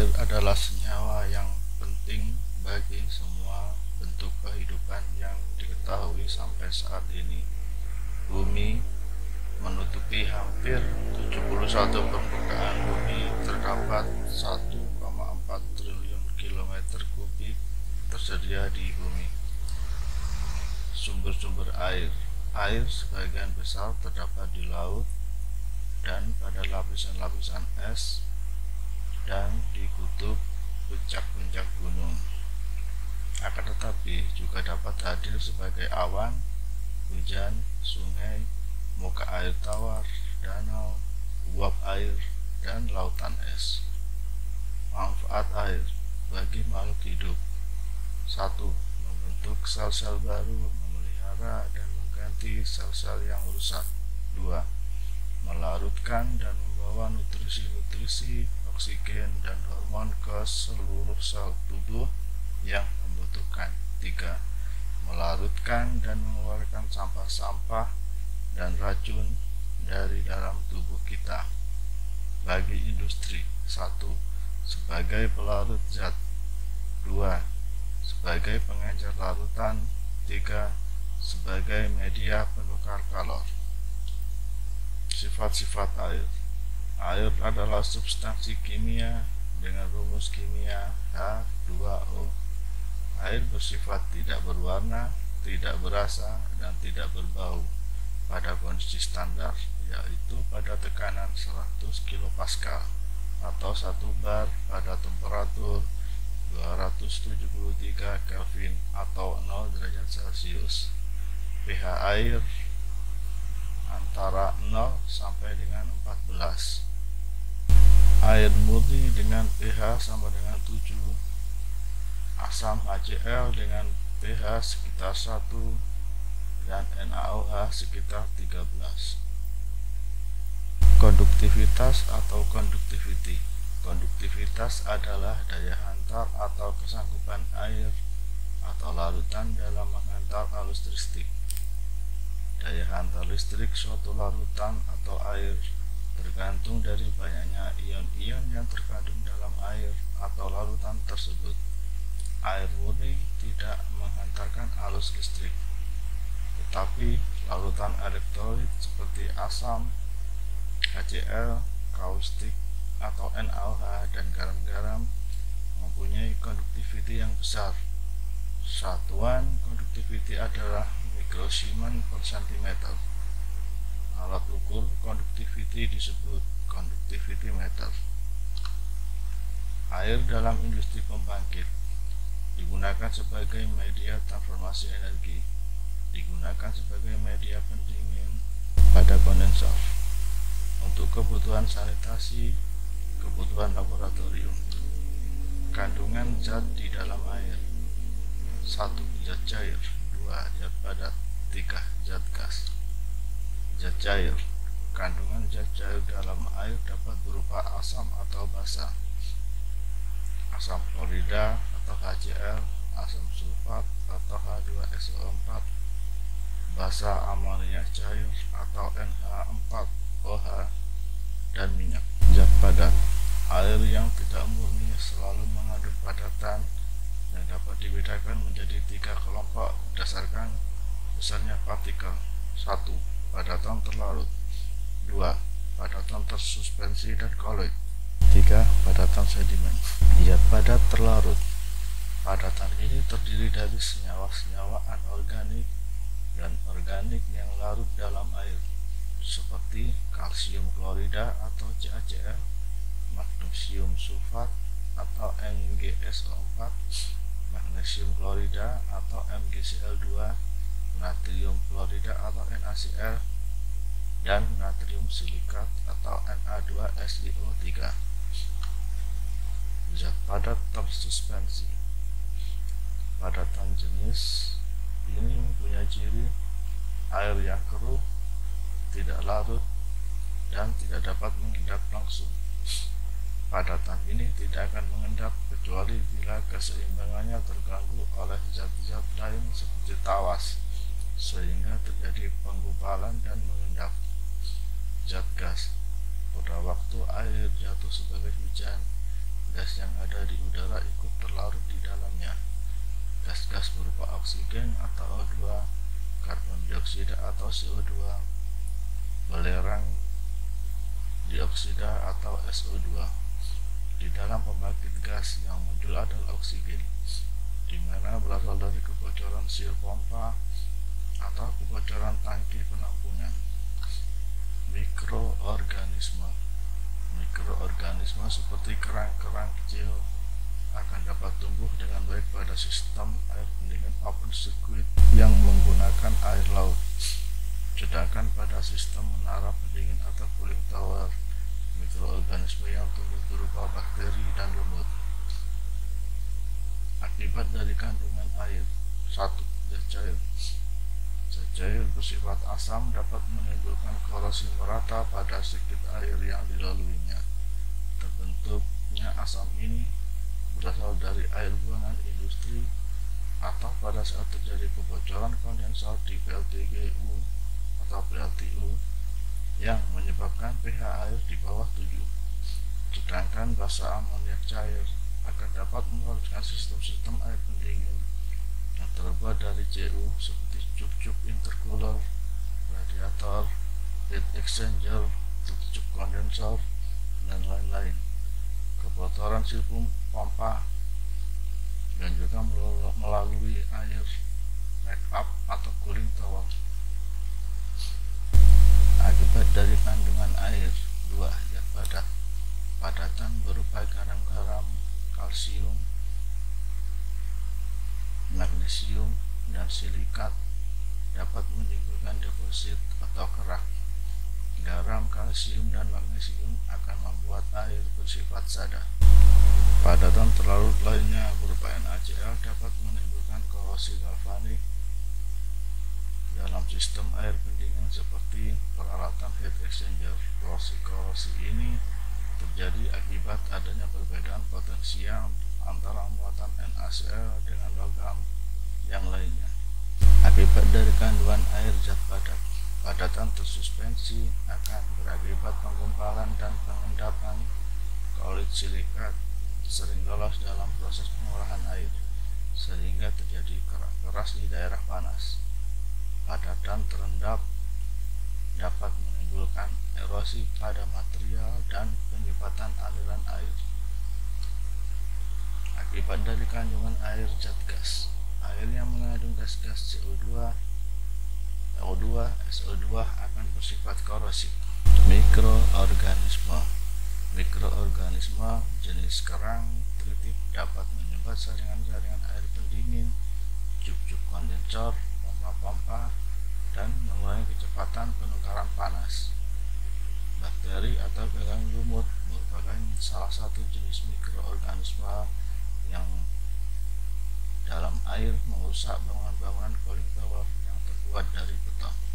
Air adalah senyawa yang penting bagi semua bentuk kehidupan yang diketahui sampai saat ini. Bumi menutupi hampir 71 permukaan bumi, terdapat 1,4 triliun kilometer kubik tersedia di bumi. Sumber-sumber air sebagian besar terdapat di laut dan pada lapisan-lapisan es dan di kutub puncak-puncak gunung. Akan tetapi juga dapat hadir sebagai awan, hujan, sungai, muka air tawar, danau, uap air, dan lautan es. Manfaat air bagi makhluk hidup: 1. Membentuk sel-sel baru, memelihara dan mengganti sel-sel yang rusak. 2. Melarutkan dan membawa nutrisi-nutrisi, oksigen, dan hormon ke seluruh sel tubuh yang membutuhkan. 3. Melarutkan dan mengeluarkan sampah-sampah dan racun dari dalam tubuh kita. Bagi industri: 1. Sebagai pelarut zat. 2. Sebagai pengencer larutan. 3. Sebagai media penukar kalor. Sifat-sifat air. Air adalah substansi kimia dengan rumus kimia H2O. Air bersifat tidak berwarna, tidak berasa, dan tidak berbau pada kondisi standar, yaitu pada tekanan 100 kPa atau 1 bar pada temperatur 273 Kelvin atau 0 derajat Celcius. pH air antara 0 sampai dengan 14. Air murni dengan pH sama dengan 7. Asam HCl dengan pH sekitar 1 dan NaOH sekitar 13. Konduktivitas atau conductivity. Konduktivitas adalah daya hantar atau kesanggupan air atau larutan dalam menghantar arus listrik. Daya hantar listrik suatu larutan atau air tergantung dari banyaknya ion-ion yang terkandung dalam air atau larutan tersebut. Air murni tidak menghantarkan arus listrik, tetapi larutan elektrolit seperti asam, HCl, kaustik, atau NaOH dan garam-garam mempunyai konduktiviti yang besar. Satuan konduktiviti adalah mikrosiemens per centimeter. Alat ukur konduktiviti disebut konduktivitimeter. Air dalam industri pembangkit digunakan sebagai media transformasi energi, digunakan sebagai media pendingin pada kondensor, untuk kebutuhan sanitasi, kebutuhan laboratorium. Kandungan zat di dalam air: 1. Zat cair. 2. Zat padat. 3. Zat gas. Zat cair. Kandungan zat cair dalam air dapat berupa asam atau basa, asam klorida atau HCl, asam sulfat atau H2SO4, basa amoniak cair atau NH4OH, dan minyak. Zat padat. Air yang tidak murni selalu mengandung padatan yang dapat dibedakan menjadi 3 kelompok berdasarkan besarnya partikel. 1. Padatan terlarut. 2. Padatan tersuspensi dan koloid. 3. Padatan sedimen. Zat padat terlarut. Padatan ini terdiri dari senyawa-senyawa anorganik dan organik yang larut dalam air, seperti kalsium klorida atau CaCl, magnesium sulfat atau MgSO4, magnesium klorida atau MgCl2, natrium klorida atau NaCl, dan natrium silikat atau Na2SiO3. Zat padat tersuspensi. Padatan jenis ini mempunyai ciri air yang keruh, tidak larut, dan tidak dapat mengendap langsung. Padatan ini tidak akan mengendap kecuali bila keseimbangannya terganggu oleh zat-zat lain seperti tawas, sehingga terjadi penggumpalan dan mengendap. Zat gas. Pada waktu air jatuh sebagai hujan gas yang ada di udara ikut terlarut di dalamnya. Gas-gas berupa oksigen atau O2, karbon dioksida atau CO2, belerang dioksida atau SO2. Di dalam pembangkit gas yang muncul adalah oksigen, di mana berasal dari kebocoran sil pompa atau kebocoran tangki penampungan. Mikroorganisme seperti kerang-kerang kecil akan dapat tumbuh dengan baik pada sistem air pendingin open circuit yang menggunakan air laut. Sedangkan pada sistem menara pendingin atau cooling tower, mikroorganisme yang tumbuh berupa bakteri dan lumut. Akibat dari kandungan air. 1. Zat cair. Zat cair bersifat asam dapat menimbulkan korosi merata pada sedikit air yang dilaluinya. Terbentuknya asam ini berasal dari air buangan industri atau pada saat terjadi kebocoran kondensor di PLTGU atau PLTU yang menyebabkan pH air di bawah 7. Sedangkan basa amoniak cair akan dapat merusak sistem-sistem air pendingin yang terbuat dari CU seperti cup-cup intercooler, radiator, heat exchanger, cup kondensor, dan lain-lain. Kebocoran sil pompa dan juga melalui air make-up atau cooling tower. Akibat dari kandungan air. 2. Zat padat. Padatan berupa garam-garam, kalsium, magnesium, dan silikat dapat menimbulkan deposit atau kerak. Garam, kalsium, dan magnesium akan membuat air bersifat sada. Padatan terlarut lainnya berupa NaCl dapat menimbulkan korosi galvanik dalam sistem air pendingin seperti peralatan heat exchanger. Korosi ini terjadi akibat adanya perbedaan potensial antara muatan NaCl dengan logam yang lainnya. Akibat dari kandungan air zat padat. Padatan tersuspensi akan berakibat penggumpalan dan pengendapan klorid silikat sering lolos dalam proses pengolahan air, sehingga terjadi kerak keras di daerah panas. Padatan terendap dapat menimbulkan erosi pada material dan penyumbatan aliran air. Akibat dari kandungan air zat gas. Air yang mengandung gas-gas CO2, O2, SO2 akan bersifat korosif. Mikroorganisme jenis kerang tritip dapat menyumbat saringan-saringan air pendingin, cup-cup kondensor, pompa-pompa, dan mengurangi kecepatan penukaran panas. Bakteri atau belang lumut merupakan salah satu jenis mikroorganisme yang dalam air merusak bangunan-bangunan cooling tower yang terbuat dari beton.